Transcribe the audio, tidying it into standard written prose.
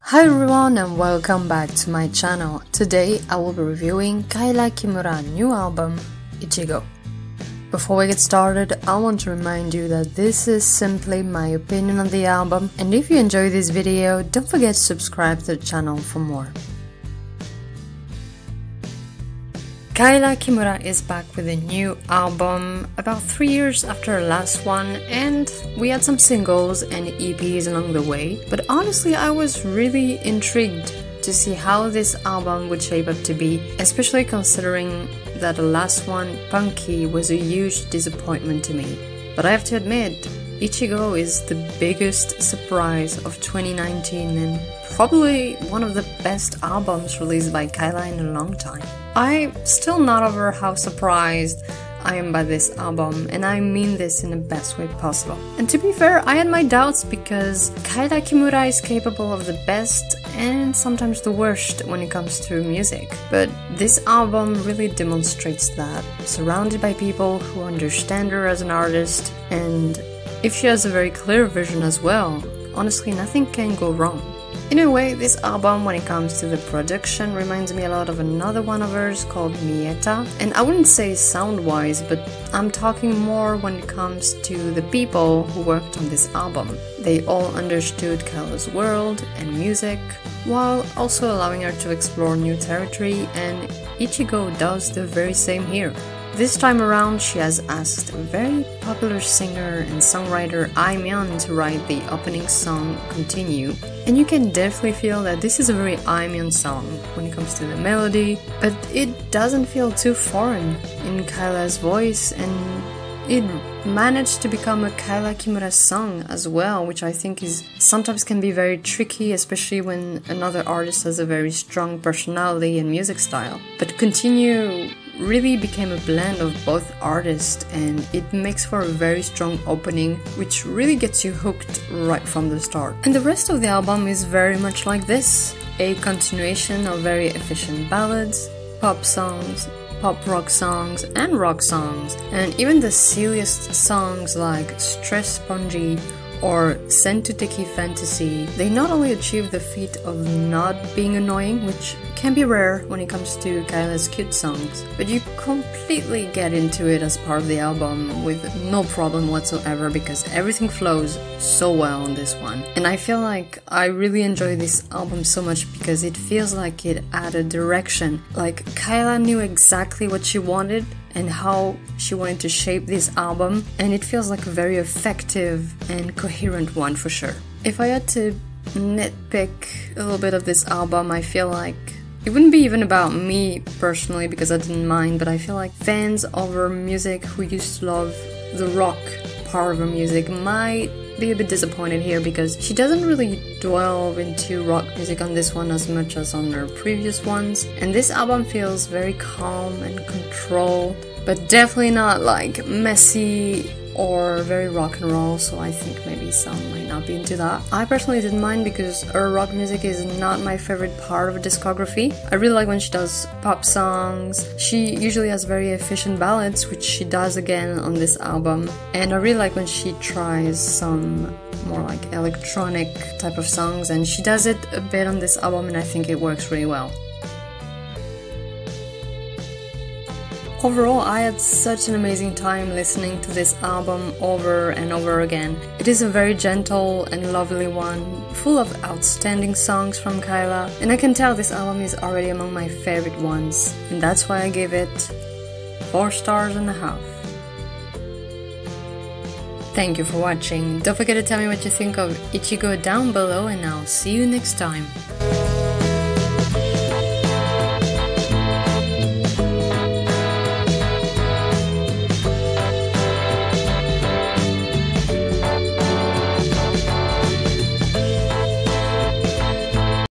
Hi everyone and welcome back to my channel. Today I will be reviewing Kyla Kimura's new album, Ichigo. Before we get started, I want to remind you that this is simply my opinion on the album, and if you enjoy this video, don't forget to subscribe to the channel for more. Kyla Kimura is back with a new album about 3 years after her last one, and we had some singles and EPs along the way, but honestly I was really intrigued to see how this album would shape up to be, especially considering that the last one, Punky, was a huge disappointment to me. But I have to admit, Ichigo is the biggest surprise of 2019 and probably one of the best albums released by Kyla in a long time. I'm still not over how surprised I am by this album, and I mean this in the best way possible. And to be fair, I had my doubts because Kyla Kimura is capable of the best and sometimes the worst when it comes to music. But this album really demonstrates that, surrounded by people who understand her as an artist, and if she has a very clear vision as well, honestly nothing can go wrong. In a way, this album, when it comes to the production, reminds me a lot of another one of hers called Mieta. And I wouldn't say sound-wise, but I'm talking more when it comes to the people who worked on this album. They all understood Kyla's world and music, while also allowing her to explore new territory, and Ichigo does the very same here. This time around, she has asked very popular singer and songwriter Aimyon to write the opening song Continue, and you can definitely feel that this is a very Aimyon song when it comes to the melody, but it doesn't feel too foreign in Kyla's voice, and it managed to become a Kyla Kimura song as well, which I think is sometimes can be very tricky, especially when another artist has a very strong personality and music style. But Continue really became a blend of both artists, and it makes for a very strong opening which really gets you hooked right from the start. And the rest of the album is very much like this, a continuation of very efficient ballads, pop songs, pop rock songs and rock songs, and even the silliest songs like Stress Spongy or Sentuteki Fantasy. They not only achieve the feat of not being annoying, which can be rare when it comes to Kyla's cute songs, but you completely get into it as part of the album with no problem whatsoever because everything flows so well on this one. And I feel like I really enjoy this album so much because it feels like it added direction, like Kyla knew exactly what she wanted and how she wanted to shape this album, and it feels like a very effective and coherent one for sure. If I had to nitpick a little bit of this album, I feel like it wouldn't be even about me personally because I didn't mind, but I feel like fans of her music who used to love the rock part of her music might be a bit disappointed here because she doesn't really delve into rock music on this one as much as on her previous ones, and this album feels very calm and controlled, but definitely not like messy or very rock and roll, so I think maybe some might not be into that. I personally didn't mind because her rock music is not my favorite part of her discography. I really like when she does pop songs. She usually has very efficient ballads, which she does again on this album, and I really like when she tries some more like electronic type of songs, and she does it a bit on this album and I think it works really well. Overall, I had such an amazing time listening to this album over and over again. It is a very gentle and lovely one, full of outstanding songs from Kyla, and I can tell this album is already among my favorite ones, and that's why I give it 4.5 stars. Thank you for watching. Don't forget to tell me what you think of Ichigo down below, and I'll see you next time.